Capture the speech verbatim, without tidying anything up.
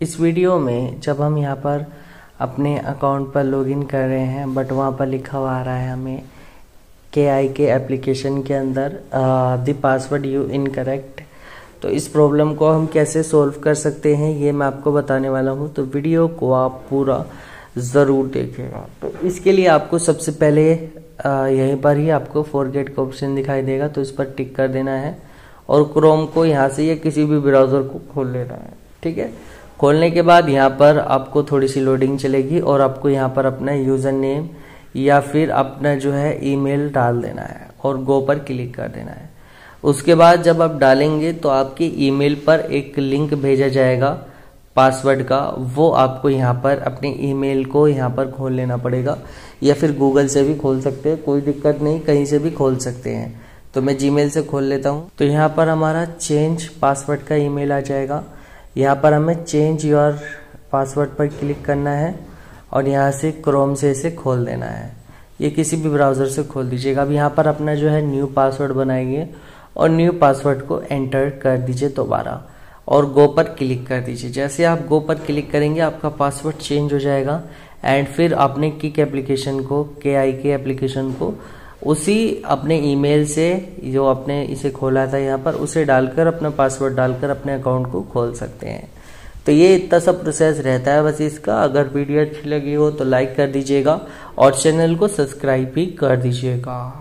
इस वीडियो में जब हम यहाँ पर अपने अकाउंट पर लॉगिन कर रहे हैं बट वहाँ पर लिखा हुआ आ रहा है हमें के आई के एप्लीकेशन के अंदर द पासवर्ड यू इनकरेक्ट, तो इस प्रॉब्लम को हम कैसे सॉल्व कर सकते हैं ये मैं आपको बताने वाला हूँ। तो वीडियो को आप पूरा ज़रूर देखिएगा। तो इसके लिए आपको सबसे पहले यहीं पर ही आपको फॉरगेट का ऑप्शन दिखाई देगा, तो इस पर टिक कर देना है और क्रोम को यहाँ से या किसी भी ब्राउज़र को खोल लेना है। ठीक है, खोलने के बाद यहाँ पर आपको थोड़ी सी लोडिंग चलेगी और आपको यहाँ पर अपना यूज़र नेम या फिर अपना जो है ईमेल डाल देना है और गो पर क्लिक कर देना है। उसके बाद जब आप डालेंगे तो आपके ईमेल पर एक लिंक भेजा जाएगा पासवर्ड का, वो आपको यहाँ पर अपने ईमेल को यहाँ पर खोल लेना पड़ेगा या फिर गूगल से भी खोल सकते हैं, कोई दिक्कत नहीं, कहीं से भी खोल सकते हैं। तो मैं जीमेल से खोल लेता हूँ। तो यहाँ पर हमारा चेंज पासवर्ड का ईमेल आ जाएगा। यहाँ पर हमें चेंज योर पासवर्ड पर क्लिक करना है और यहाँ से क्रोम से इसे खोल देना है, ये किसी भी ब्राउज़र से खोल दीजिएगा। अब यहाँ पर अपना जो है न्यू पासवर्ड बनाइए और न्यू पासवर्ड को एंटर कर दीजिए दोबारा और गो पर क्लिक कर दीजिए। जैसे आप गो पर क्लिक करेंगे आपका पासवर्ड चेंज हो जाएगा एंड फिर आपने किक एप्लीकेशन को, के आई के एप्लीकेशन को उसी अपने ईमेल से जो आपने इसे खोला था यहाँ पर उसे डालकर अपना पासवर्ड डालकर अपने अकाउंट को खोल सकते हैं। तो ये इतना सा प्रोसेस रहता है बस इसका। अगर वीडियो अच्छी लगी हो तो लाइक कर दीजिएगा और चैनल को सब्सक्राइब भी कर दीजिएगा।